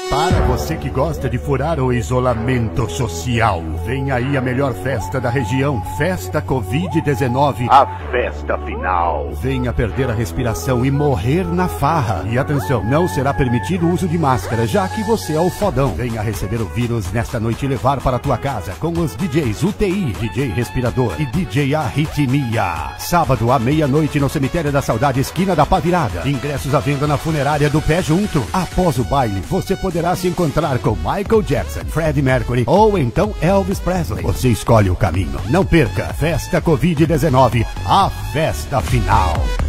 Para você que gosta de furar o isolamento social, vem aí a melhor festa da região, Festa Covid-19, a festa final. Venha perder a respiração e morrer na farra. E atenção, não será permitido o uso de máscara, já que você é o fodão. Venha receber o vírus nesta noite e levar para a tua casa com os DJs UTI, DJ Respirador e DJ Arritmia. Sábado à meia-noite no Cemitério da Saudade, esquina da Pá Virada. Ingressos à venda na funerária do Pé Junto. Após o baile, você poderá se encontrar com Michael Jackson, Freddie Mercury ou então Elvis Presley. Você escolhe o caminho. Não perca, Festa Covid-19, a festa final.